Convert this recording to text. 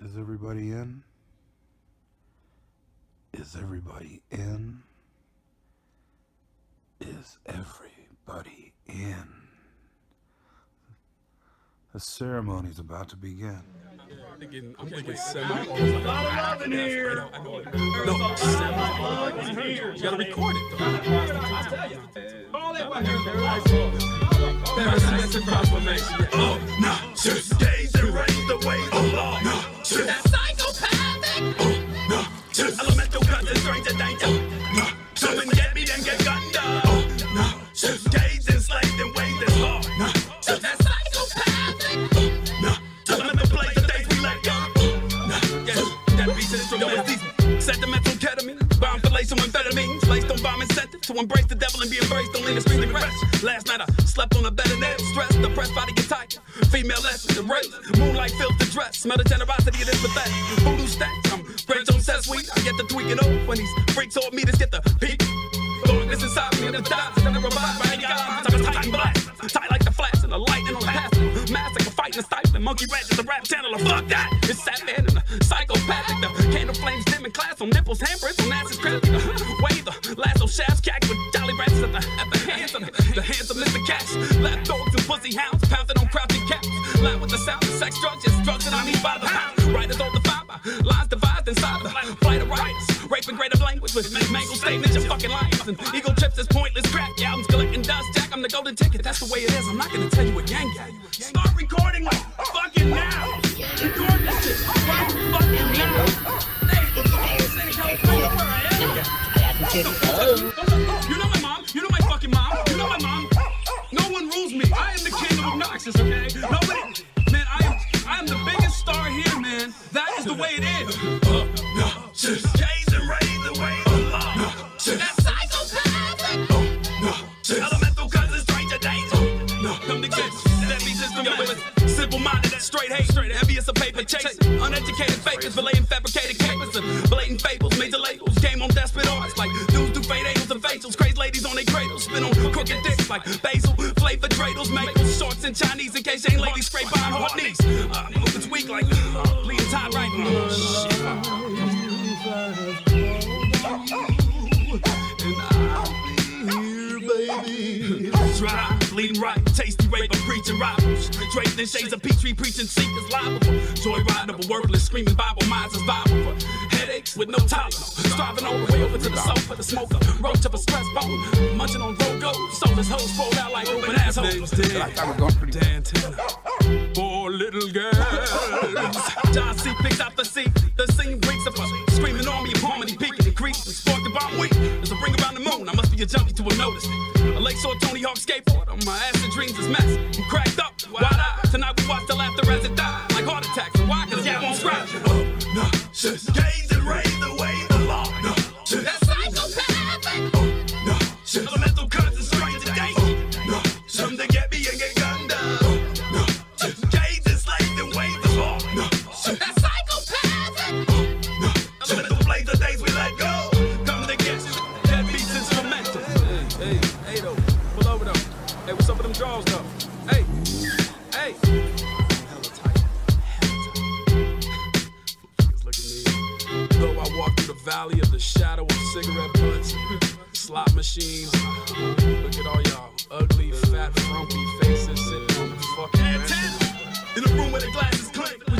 Is everybody in? Is everybody in? Is everybody in? The ceremony's about to begin. I'm thinking semi. A lot of love in here. No, semi. You gotta record it though. All that Parasitic transformation. Oh, no, just gaze and raise the waves of law. No, just that psychopathic. Oh, no, just elemental cuts and stranger danger. Oh, no, come and get me, then get gunned up. Oh, no, just gaze enslaved and waves this law. No, just that psychopathic. Oh, no, elemental plays the days we let go. No, yes, that beats instrumental. Sentimental ketamine, bomb fillation with amphetamines, placed on bomb incentive to embrace the devil and be embraced. Don't lean the street and crash. Last night I slept on a bed and then stressed, depressed, body get tight. Female essence and race, moonlight fills the dress. Smell the generosity of this pathetic. Voodoo stacks, I'm French on set sweet. I get the tweaking off when these freaks old meters get the peak. Lord, this inside me and the dots, then I revive by any god. Time to tighten blast, tight like the flash and the lightning on the path. Mask like a fighting, stifling, monkey rat is the rap channel. Fuck that, it's sad man and the psychopathic. The candle flames dim in class on nipples, handprints on asses crafty. The wave, the lasso shafts, cack with jolly rats at the hands of Mr. Cash. Lap dogs and pussy hounds, pounding on crouching cats. Loud with the sound of sex drugs, just drugs that I need by the pound. Writers on the fiber, lines devised inside the flight of writers. Raping creative language with mangled statements, you're fucking liars. And ego trips is pointless crap. The album's collecting dust, Jack, I'm the golden ticket. That's the way it is. I'm not gonna tell you what gang gang. Start recording like fucking now. Record this shit right fucking now. You know my mom. You know my fucking mom. You know my mom. No one rules me. I am the king of obnoxious, okay? Nobody. Man, I am the biggest star here, man. That is the way it is. No, just gaze and raise the way of law. That's psychopathic. No, elemental cousins, stranger danger. No, come to get that means it's the simple-minded, straight hate, envious of paper chase. Uneducated fakers, belaying fabricated capers and blatant fables, major labels, game on desperate arts like dudes do fade angels and facials, crazy ladies on their cradles, spin on crooked dicks like basil, flavor dreidels, maples, shorts and Chinese in case ain't ladies scrape on hard knees. It's weak like bleeding time right now. Baby, dry, bleeding right, tasty rape of preaching rivals. Draped in shades of peach tree, preaching seekers liable for joyrideable, worthless, screaming Bible, minds is viable for headaches with no Tylenol. Striving all the way over to the sofa, the smoker, roach of a stress bone, munching on Rogo, soulless hoes rolled out like open assholes. I thought we were going pretty good. Poor little girls. John C. picks out the seat, the scene reeks of a screaming army of harmony, peaking and creasing, sparked the bomb weak. There's a ring around the moon, I must be a junkie to have noticed it. A lakeshore Tony Hawk skateboard on my acid dreams is mess. I'm cracked up, wide-eyed. Tonight we watch the laughter as it dies, like heart attacks. And why? Cause yeah, won't scratch. Oh, no, just gaze and raise the way the law. No, just that's psychopathic. Oh, no, just elemental cuts and stranger danger. Oh, no, some to get me and get gunned up. Oh, no, just gaze and slaves and waves the law. No, just that's psychopathic. Oh, no, elemental plays the days we let go. Come to get you, that beats instrumental. Hey, though, pull over though. Hey, what's up with them draws though? Hey, hey. Hella tight. Look at me. Though I walk through the valley of the shadow of cigarette butts, slot machines. Look at all y'all ugly, fat, frumpy faces sitting on the fucking bench. In a room where the glass is clean.